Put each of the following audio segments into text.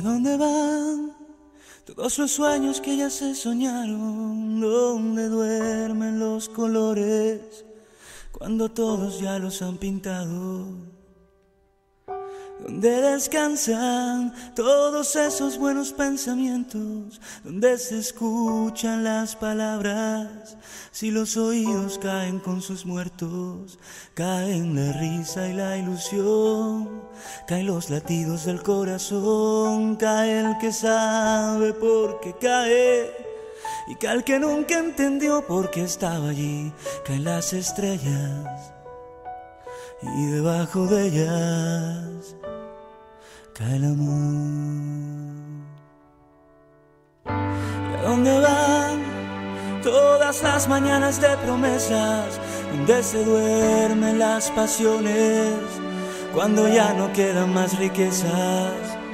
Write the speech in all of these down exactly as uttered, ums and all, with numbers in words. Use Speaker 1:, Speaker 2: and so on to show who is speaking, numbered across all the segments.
Speaker 1: dónde van todos los sueños que ya se soñaron? ¿Dónde duermen los colores cuando todos ya los han pintado? ¿Dónde descansan todos esos buenos pensamientos? ¿Dónde se escuchan las palabras si los oídos caen con sus muertos? Caen la risa y la ilusión, caen los latidos del corazón, cae el que sabe por qué cae y cae el que nunca entendió por qué estaba allí. Caen las estrellas y debajo de ellas cae el amor. ¿Y a dónde van todas las mañanas de promesas? Donde se duermen las pasiones cuando ya no quedan más riquezas.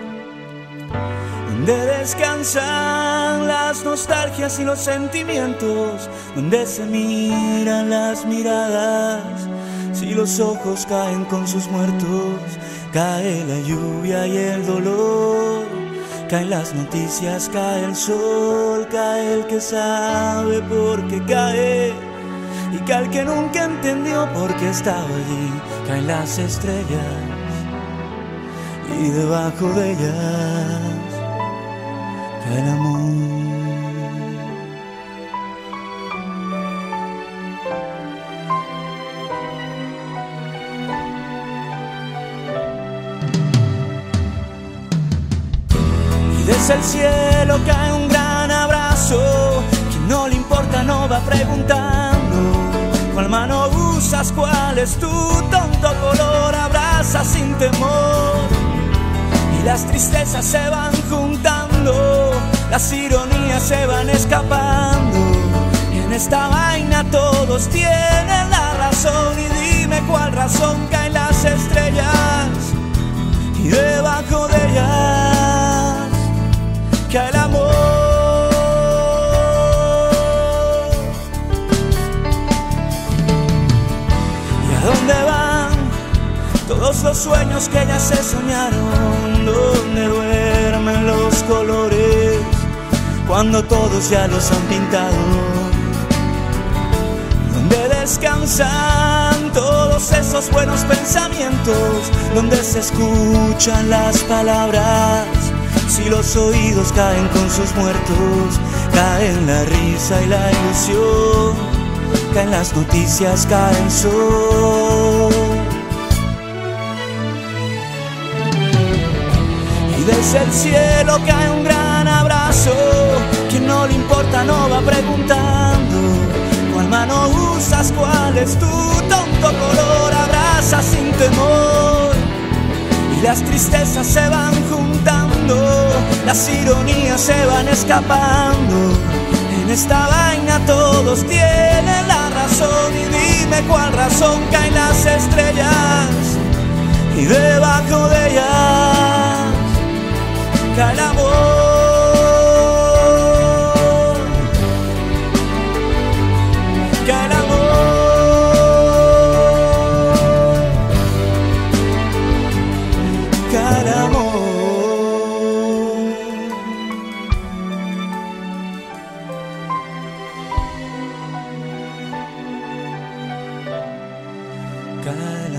Speaker 1: Donde descansan las nostalgias y los sentimientos. Donde se miran las miradas si los ojos caen con sus muertos. Cae la lluvia y el dolor, caen las noticias, cae el sol, cae el que sabe por qué cae y cae el que nunca entendió por qué estaba allí. Caen las estrellas y debajo de ellas cae el amor. Desde el cielo cae un gran abrazo. Quien no le importa no va preguntando cuál mano usas, cuál es tu tonto color. Abraza sin temor y las tristezas se van juntando, las ironías se van escapando. Y en esta vaina todos tienen la razón. Y dime cuál razón. Caen las estrellas y debajo de ellas cae el amor. ¿Y a dónde van todos los sueños que ya se soñaron? ¿Dónde duermen los colores cuando todos ya los han pintado? ¿Dónde descansan todos esos buenos pensamientos? ¿Dónde se escuchan las palabras si los oídos caen con sus muertos? Caen la risa y la ilusión, caen las noticias, cae el sol. Y desde el cielo cae un gran abrazo. Quien no le importa no va preguntando cuál mano usas, cuál es tu tonto color. Abraza sin temor y las tristezas se van juntando, las ironías se van escapando. En esta vaina todos tienen la razón. Y dime cuál razón. Caen las estrellas y debajo de ellas cae el amor. Cae el amor. Cae el amor. Cae